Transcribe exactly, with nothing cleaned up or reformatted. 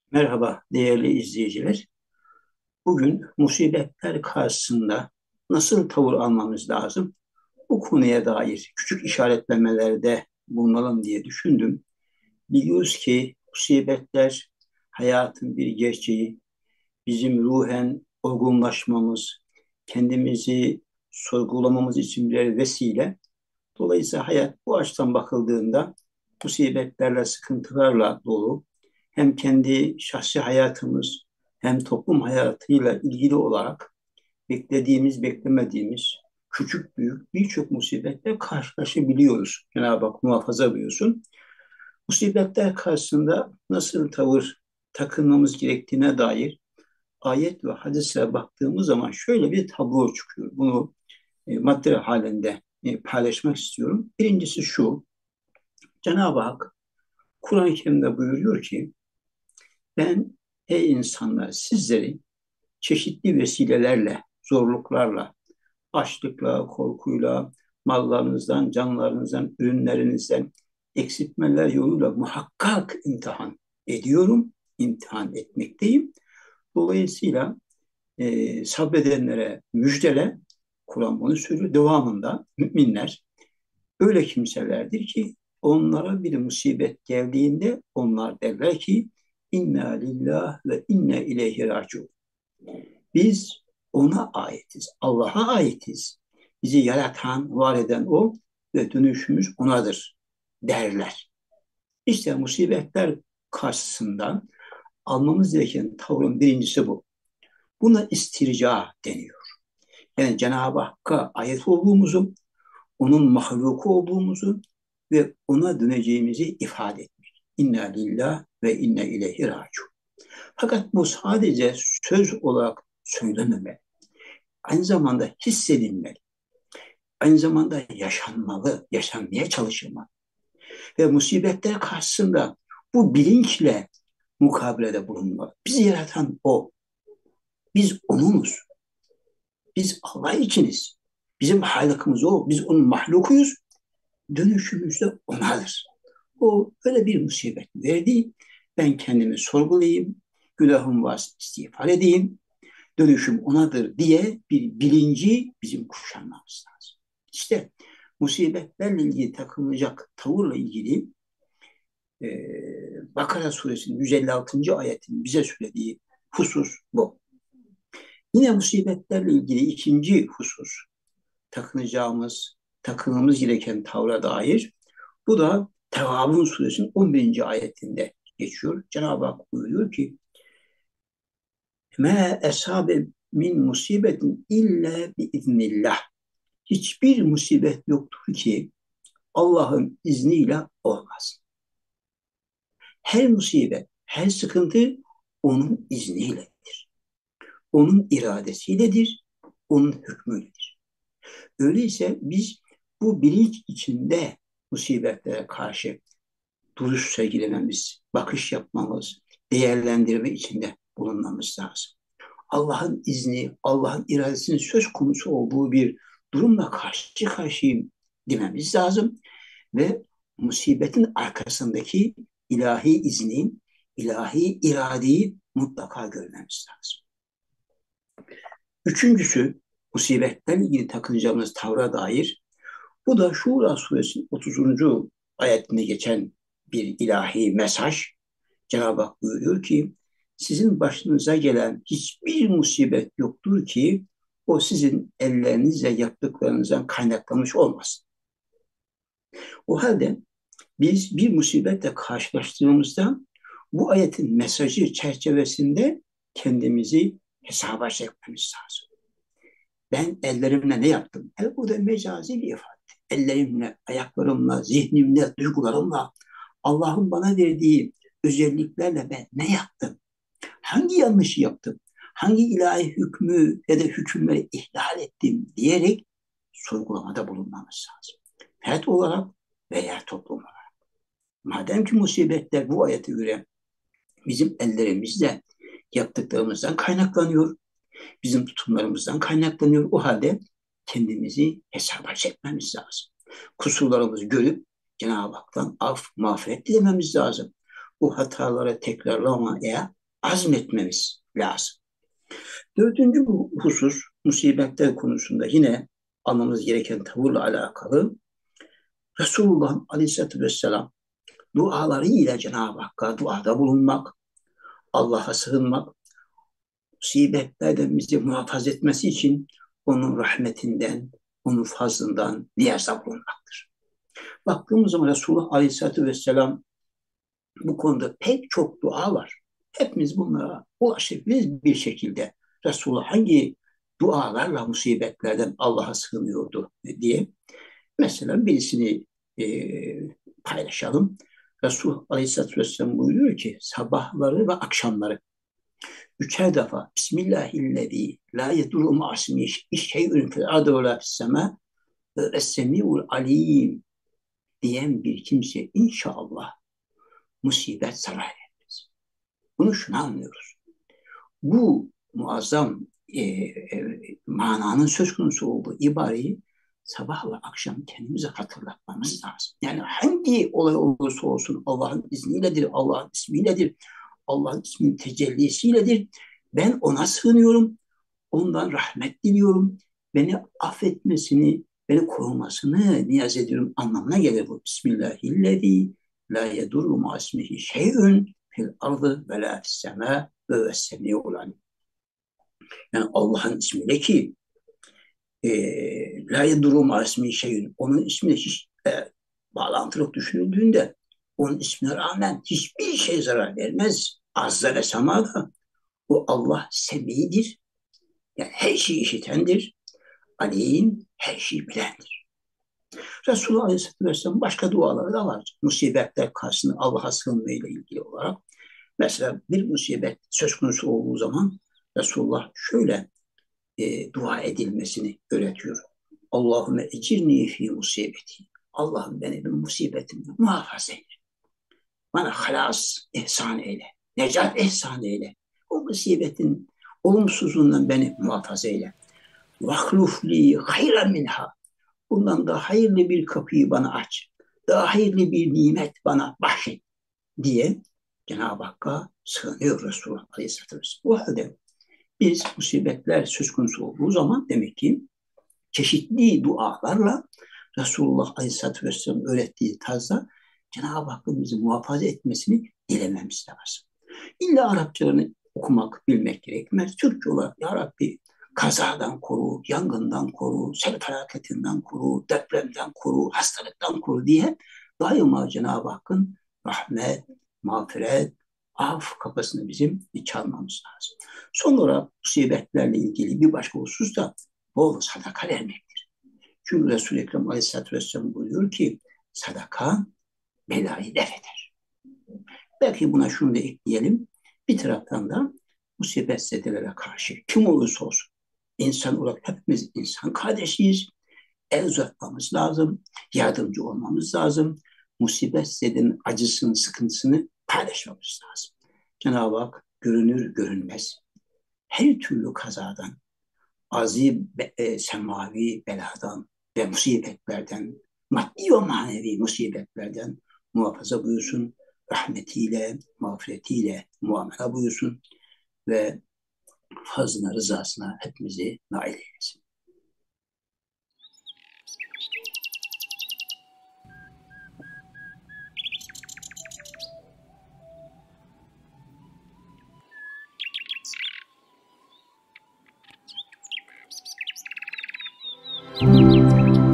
Merhaba değerli izleyiciler. Bugün musibetler karşısında nasıl tavır almamız lazım? Bu konuya dair küçük işaretlemelerde bulunalım diye düşündüm. Biliyoruz ki musibetler hayatın bir gerçeği. Bizim ruhen olgunlaşmamız, kendimizi sorgulamamız için birer vesile. Dolayısıyla hayat bu açıdan bakıldığında musibetlerle, sıkıntılarla dolu. Hem kendi şahsi hayatımız hem toplum hayatıyla ilgili olarak beklediğimiz, beklemediğimiz küçük büyük birçok musibetle karşılaşabiliyoruz. Cenab-ı Hak muhafaza buyursun. Musibetler karşısında nasıl tavır takınmamız gerektiğine dair ayet ve hadise baktığımız zaman şöyle bir tablo çıkıyor. Bunu e, madde halinde e, paylaşmak istiyorum. Birincisi şu: Cenab-ı Hak Kur'an-ı Kerim'de buyuruyor ki ben ey insanlar sizleri çeşitli vesilelerle, zorluklarla, açlıkla, korkuyla, mallarınızdan, canlarınızdan, ürünlerinizden eksiltmeler yoluyla muhakkak imtihan ediyorum, imtihan etmekteyim. Dolayısıyla e, sabredenlere müjdele, Kur'an bunu söylüyor. Devamında müminler öyle kimselerdir ki onlara bir musibet geldiğinde onlar derler ki inna lillah ve inna ileyhi raciun. Biz ona aitiz, Allah'a aitiz. Bizi yaratan, var eden o ve dönüşümüz onadır derler. İşte musibetler karşısında almamız gereken tavrın birincisi bu. Buna istirca deniyor. Yani Cenab-ı Hakk'a ait olduğumuzu, onun mahluku olduğumuzu ve ona döneceğimizi ifade etmek. İnna lillah ve inna ileyhi raciun. Fakat bu sadece söz olarak söylememe, aynı zamanda hissedilmeli, aynı zamanda yaşanmalı, yaşanmaya çalışılmalı. Ve musibetler karşısında bu bilinçle mukabelede bulunmalı. Bizi yaratan O. Biz O'nunuz. Biz Allah içiniz. Bizim halıkımız O. Biz O'nun mahlukuyuz. Dönüşümüz de O'nadır. O öyle bir musibet verdi. Ben kendimi sorgulayayım. Günahım varsa istiğfar edeyim. Dönüşüm O'nadır diye bir bilinci bizim kuşanmamız lazım. İşte musibetlerle ilgili takılacak tavırla ilgili e, Bakara suresinin yüz elli altıncı ayetinin bize söylediği husus bu. Yine musibetlerle ilgili ikinci husus takınacağımız, takılmamız gereken tavra dair. Bu da Tevabun suresinin on birinci ayetinde geçiyor. Cenab-ı Hak buyuruyor ki Me esabe min musibetin illa biiznillah. Hiçbir musibet yoktur ki Allah'ın izniyle olmaz. Her musibet, her sıkıntı onun izniyledir. Onun iradesiyledir, onun hükmüyledir. Öyleyse biz bu bilinç içinde musibetlere karşı duruş sergilememiz, bakış yapmamız, değerlendirme içinde bulunmamız lazım. Allah'ın izni, Allah'ın iradesinin söz konusu olduğu bir durumla karşı karşıyayım dememiz lazım ve musibetin arkasındaki ilahi izni, ilahi iradeyi mutlaka görmemiz lazım. Üçüncüsü, musibetlerle ilgili takınacağımız tavra dair. Bu da Şura suresinin otuzuncu ayetinde geçen bir ilahi mesaj. Cenab-ı Hak buyuruyor ki, sizin başınıza gelen hiçbir musibet yoktur ki o sizin ellerinizle yaptıklarınızdan kaynaklanmış olmasın. O halde biz bir musibetle karşılaştığımızda bu ayetin mesajı çerçevesinde kendimizi hesaba çekmemiz lazım. Ben ellerimle ne yaptım? El bu da mecazi bir ifade. Ellerimle, ayaklarımla, zihnimle, duygularımla Allah'ın bana verdiği özelliklerle ben ne yaptım? Hangi yanlışı yaptım? Hangi ilahi hükmü ya da hükümleri ihlal ettim diyerek sorgulamada bulunmamız lazım. Fert olarak veya toplum olarak. Madem ki musibetler bu ayete göre bizim ellerimizle yaptıklarımızdan kaynaklanıyor, bizim tutumlarımızdan kaynaklanıyor. O halde kendimizi hesaba çekmemiz lazım. Kusurlarımızı görüp Cenab-ı Hak'tan af, mağfiret dilememiz lazım. Bu hataları tekrarlamaya azmetmemiz lazım. Dördüncü bu husus musibetler konusunda yine almamız gereken tavırla alakalı. Resulullah Aleyhisselatü Vesselam dualarıyla Cenab-ı Hakk'a duada bulunmak, Allah'a sığınmak, musibetlerden bizi muhafaza etmesi için onun rahmetinden, onun fazlından niyazda bulunmaktır. Baktığımız zaman Resulullah Aleyhisselatü Vesselam bu konuda pek çok dua var. Hepimiz bunlara ulaşabiliriz bir şekilde. Resulullah hangi dualarla musibetlerden Allah'a sığınıyordu diye. Mesela birisini e, paylaşalım. Resul Aleyhisselatü Vesselam buyuruyor ki sabahları ve akşamları üçer defa Bismillahillezî la yedurru ma'asmihi şey'ün fil ardı ve la fis-semâ ve es-semî'ul alîm diyen bir kimse inşallah musibet sarar etmez. Bunu şunu anlıyoruz. Bu muazzam e, e, mananın söz konusu olduğu ibareyi sabah ve akşam kendimize hatırlatmamız lazım. Yani hangi olay olursa olsun Allah'ın izniyledir, Allah'ın ismiyledir, Allah'ın isminin tecellisiyledir. Ben ona sığınıyorum, ondan rahmet diliyorum, beni affetmesini, beni korumasını niyaz ediyorum anlamına gelir bu. Bismillahillezî la yedurru ma'asmihi şey'ün fil ardı ve la fis-semâ ve vessemî'ul alîm. Yani Allah'ın ismiyle ki e, la yedurru ma'asmihi şey'ün onun ismiyle hiç e, bağlantılık düşünüldüğünde onun ismine rağmen hiçbir şey zarar vermez. Azza ve semada o Allah semidir. Yani her şeyi işitendir. Alim her şeyi bilendir. Resulullah Aleyhisselatü Vesselam başka duaları da var. Musibetler karşısında Allah'a sığınmayla ilgili olarak. Mesela bir musibet söz konusu olduğu zaman Resulullah şöyle e, dua edilmesini öğretiyor. Allahümme ecirni fi musibeti. Allah'ım beni bir musibetimden muhafaza eyle. Bana halas ihsan eyle. Necat ihsan eyle. O musibetin olumsuzluğundan beni muhafaza eyle. Vahlufli hayran minha. Bundan daha hayırlı bir kapıyı bana aç. Daha hayırlı bir nimet bana bahşet diye Cenab-ı Hakk'a sığınıyor Resulullah Aleyhisselatü Vesselam. Bu halde biz musibetler söz konusu olduğu zaman demek ki çeşitli dualarla Resulullah Aleyhisselatü Vesselam öğrettiği tarzda Cenab-ı Hakk'ın bizi muhafaza etmesini dilememiz lazım. İlla Arapçalarını okumak, bilmek gerekmez. Türkçe olarak Ya Rabbi kazadan koru, yangından koru, sel felaketinden koru, depremden koru, hastalıktan koru diye daima Cenab-ı Hakk'ın rahmet, mağfiret, af kapısını bizim çalmamız lazım. Son olarak musibetlerle ilgili bir başka husus da bol sadaka vermektir. Çünkü Resul-i Ekrem Aleyhisselatü Vesselam buyuruyor ki sadaka belayı def eder. Belki buna şunu da ekleyelim. Bir taraftan da musibetzedelere karşı kim olursa olsun insan olarak hepimiz insan kardeşiyiz. El uzatmamız lazım, yardımcı olmamız lazım. Musibetzedenin acısını, sıkıntısını paylaşmamız lazım. Cenab-ı Hak görünür görünmez her türlü kazadan, azi e, semavi beladan ve musibetlerden, maddi ve manevi musibetlerden muhafaza buyursun, rahmetiyle, mağfiretiyle muamele buyursun ve fazlına, rızasına hepimizi nail eylesin. Müzik